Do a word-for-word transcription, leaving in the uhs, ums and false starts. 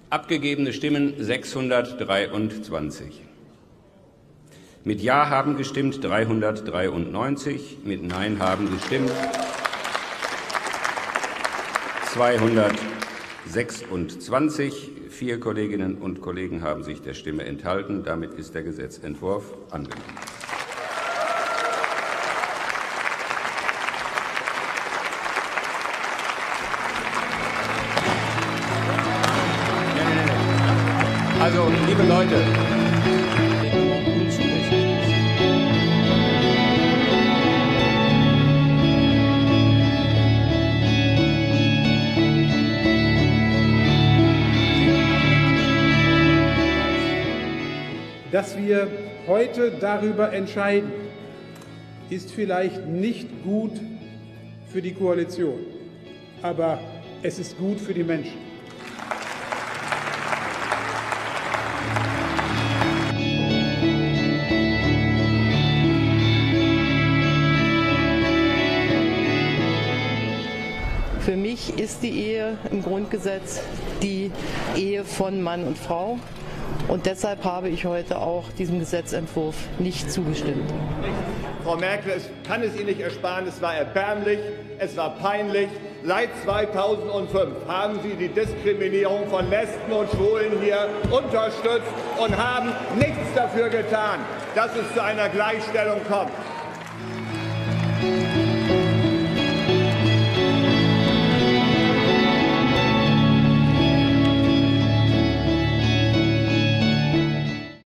Abgegebene Stimmen sechshundertdreiundzwanzig. Mit Ja haben gestimmt dreihundertdreiundneunzig, mit Nein haben gestimmt zweihundertsechsundzwanzig. Vier Kolleginnen und Kollegen haben sich der Stimme enthalten. Damit ist der Gesetzentwurf angenommen. Also, liebe Leute, dass wir heute darüber entscheiden, ist vielleicht nicht gut für die Koalition, aber es ist gut für die Menschen. Für mich ist die Ehe im Grundgesetz die Ehe von Mann und Frau. Und deshalb habe ich heute auch diesem Gesetzentwurf nicht zugestimmt. Frau Merkel, ich kann es Ihnen nicht ersparen, es war erbärmlich, es war peinlich. Seit zweitausendfünf haben Sie die Diskriminierung von Lesben und Schwulen hier unterstützt und haben nichts dafür getan, dass es zu einer Gleichstellung kommt.